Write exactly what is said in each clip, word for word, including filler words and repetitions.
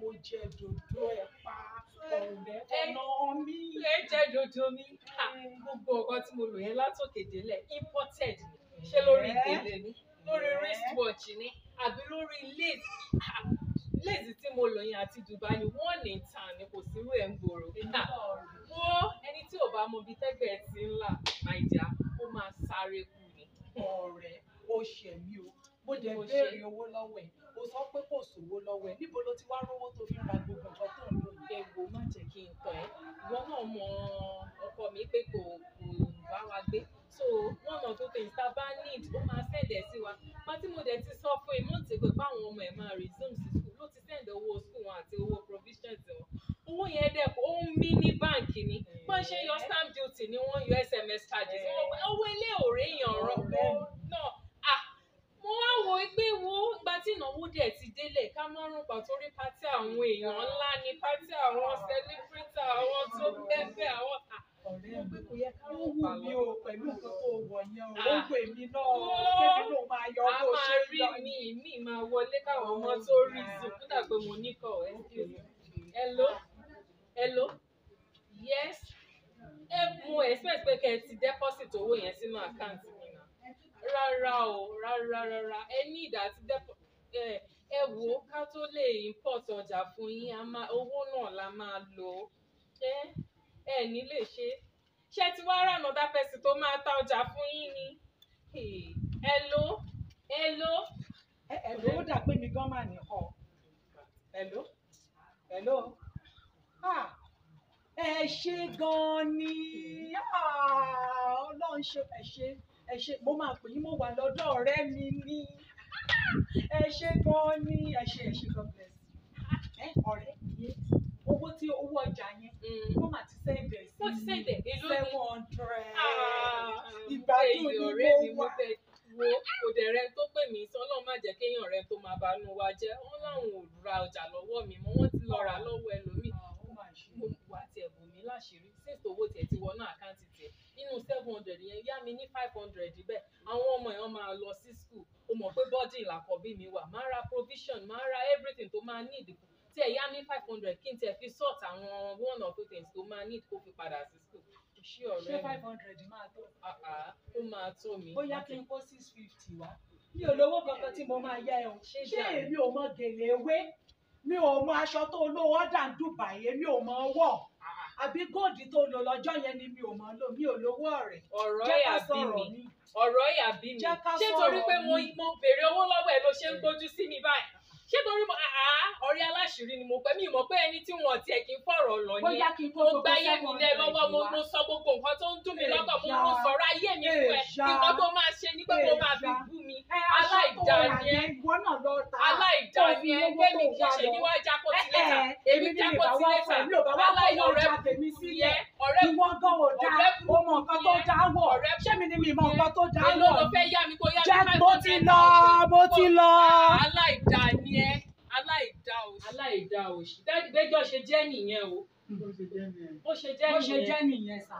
mo jẹ dòdò ẹ̀pà ọ̀rẹ́ ọ̀nà mi. ẹ jẹ dòdò mi gbogbo nǹkan tí mo lò yẹn látòkè délẹ̀ imported ni ṣé lórí ìdílé ni lórí wristwatch ni àbí lórí lace lace tí mo lò yẹn àti Dubai ni wọ́n ní tàn ni kò sí irú ẹ̀ ń gbòòrò wo ẹni tí ò bá mọ ibi tẹ́gbẹ̀ẹ́ ti ń là máa jà ó máa sáré kú ni. ọ̀rẹ́ ó ṣe mí o mo dẹ̀ béèrè owó lọ́wọ́ ẹ̀ o sọ pé kò sówó lọ́wọ́ ẹ̀ níbo ló ti wá rówó tó fi ń ra gbogbo nǹkan tó ń lò yìí. ewo má jẹ́ kí n tọ́ ẹ ìwọ náà mọ ọkọ mi pé kò kò bá wa gbé so one or two things tá a bá need ó máa send ẹ̀ sí wa pátí mo dẹ̀ ti sọ fún ẹ mọ́ ti pé báwọn ọmọ ẹ̀ máa resume sí school ló ti send owó school wọn àti owó provisions wọn owó yẹn dẹ̀ ó ń mí ní báǹkì ni wọ́n ṣe yọ stamp duty ni wọ́n yọ S M S charges owó ilé ọ̀rẹ́ yàn rọ̀ náà ah mo wá wo pé wo gba tí ìnáwó dẹ̀ ti délẹ̀ ká mọ́rùn pàtó rí pátí àwọn èèyàn ńlá ni pátí àwọn celebrity àwọn tó bẹ́ẹ̀ àwọn ọ̀rẹ́ mi kò yẹ ká wù mí o pẹ̀lú nǹkan tó wọ̀ yẹn o ó pè mí náà kébí ló máa yọ bó ṣe lọ. a máa rí mi mi máa wọlé káwọn ọmọ tó rí zoom kódà pé mo ní kọ hello hello yes ẹ mo expect pé kẹ́ ẹ ti deposit owó yẹn sínú àkáǹtì mi náà rárá o rárá rárá ẹ ní ìdá tí ẹ ẹ wò ó ká tó lè import ọjà fún yín owó náà la máa lò ó ẹ ẹ ní lè ṣe ṣé tí wàá rà another person tó máa ta ọjà fún yín ni hello hello. ẹ ló dà pé mi gan máa ní ọ hello hello ẹ ṣe gan ni Ọlọ́run ṣe ẹ ṣe ẹ ṣe mo máa pè yín mo wà lọ́dọ̀ ọ̀rẹ́ mi ní ẹ ṣe gan ni ẹ ṣe ẹ ṣe God bless ẹ ọ̀rẹ́ owó tí owó ọjà yẹn wọ́n máa ti sẹ́ndẹ̀ sí wọ́n ti sẹ́ndẹ̀ èló seven hundred ìgbádùn ni mo wà wo kò dẹ̀ rẹ tó pè mí sọ Ọlọ́run má jẹ́ kéèyàn rẹ tó máa banú wa jẹ́ wọ́n láwọn ò ra ọjà lọ́wọ́ mi mọ́ wọ́n ti lọ rà lọ́wọ́ ẹlòmíì mo wà tiẹ̀ bù mí láṣìírí six owó tiẹ̀ ti wọnú àkáǹtì tiẹ̀ nínú seven hundred yẹn yá mi ní five hundred bẹ́ẹ̀ àwọn ọmọ yẹn máa lọ sí school o mọ̀ pé bọ́dì làkọ̀bí mi wà máa ra provision máa ra everything tó máa need tí ẹ̀ yá mi five hundred kí n tiẹ̀ fi sort àwọn one or two things tó máa need kó fi padà sí school ṣé ọ̀rẹ́ mi ṣé five hundred máa tó ó máa tó mi. bóyá kí n kó six fifty wá mi ò lówó kankan tí mo máa yá ẹ o ṣé èmi ò mọ gèlè ewé mi ò mọ aṣọ tó lówó ọ̀dà ń Dubai èmi ò mọ wọ̀ àbí góòdì tó lò lọ́jọ́ yẹn ni mi ò mọ lò mi ò lówó ọ̀rẹ́. ọ̀rọ̀ yà bí mi ọ̀rọ̀ yà bí mi ṣé torí pé mo béèrè owó lọ́wọ́ ẹ ló ṣe ń gbójú sí mi báyìí ṣé torí mo ọ̀rẹ́ aláṣìírí ni mo pẹ́ mi mọ̀ pé ẹni tí wọ́n tiẹ̀ kí n fọ̀rọ̀ lọ ni mo gbá ayé mi lẹ lọ́wọ́ mo mo sọ gbogbo nǹkan tó ń dùn mí lọ́kàn mo mo sọ̀rọ̀ ayé mi fún ẹ nǹkan tó máa ṣe ni pé mo máa fi bú mi aláìdá ni ẹ aláìdá ni ẹ kémi kí ṣe ní wá jákò tí lẹ́tà èmi jákò tí lẹ́tà aláìlọ rẹ bí ẹ ọ̀rẹ́ ìwọ gan ò dá o mọ nǹkan tó dá wọ̀ ṣé mi ni mi mọ nǹkan tó dá wọ̀ èló ló fẹ́ yá mi kó yá mi jẹ́ mo ti lọ mo ti lọ. aláìdá ni ẹ aláìdá òṣì aláìdá òṣì dájọ́ ṣe jẹ́ nìyẹn o ó ṣe jẹ́ nìyẹn ó ṣe jẹ́ nìyẹn sà.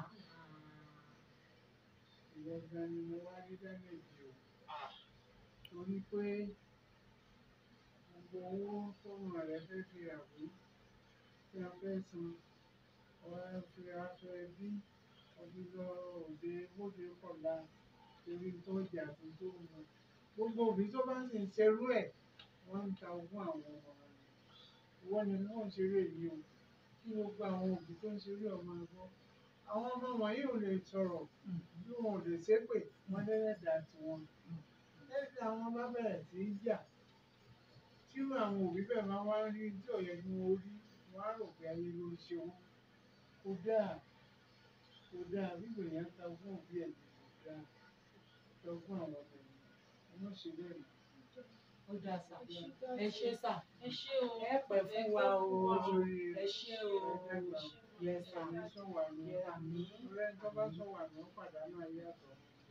ìyọ̀gá ni mo wá rí dẹ́mẹ̀jì o torí pé gbogbo owó fọ́ọ̀mù rẹ̀ fẹ́ fi àbí tí a fẹ́ san ọ̀rẹ́ fi aṣọ ẹbí ọdún lọ òde bóde kọ̀ọ̀la torí tó jà tó tó mọ gbogbo òbí tó bá sì ń ṣerú ẹ̀ wọ́n ń ta ogún àwọn ọmọ rẹ̀ ìwọ ni wọ́n ń ṣeré yìí o kí gbogbo àwọn òbí tó ń ṣeré ọmọ ẹ̀gbọ́n àwọn ọmọ wọ̀nyí ò lè sọ̀rọ̀ bí wọn ò lè ṣépè wọ́n lẹ́lẹ́dà tiwọn lẹ́sìn àwọn bá bẹ̀rẹ̀ sí í jà tí àwọn òbí bẹ́ẹ̀ máa wá rí tí ọ̀yẹ́ ni wọ́n rí wọ́n á rò pé ayé ló ń ṣe wọ́n kò dáa kò dáa bíbò yẹn ta ogún òbí ẹ̀ kò dáa ta ogún àwọn ọmọ ẹ̀ wọ́n ṣe bẹ́ẹ̀ ó dá sà ẹ ṣé sà ẹ ṣé o ẹ pẹ́ fún wa o ẹ ṣé o yẹ sàmì sọ̀wà ló àmì ọ̀rẹ́ tó bá sọ̀wà ló pàdánù ayé àtọ̀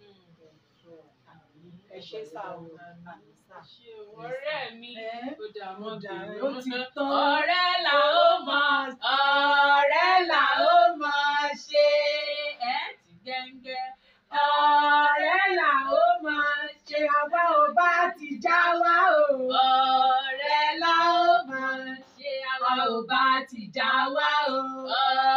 ẹ ṣé sà o àmì sà. ọ̀rẹ́ mi ó dà mọ́ bìrì ó ti tán ọ̀rẹ́ là ó máa ọ̀rẹ́ là ó máa ṣe ẹ ti gẹ́ngẹ́ ọ̀rẹ́ là ó máa ṣe àwa ò bá ti já wá o ọ̀rẹ́ là ó máa ṣe àwa o.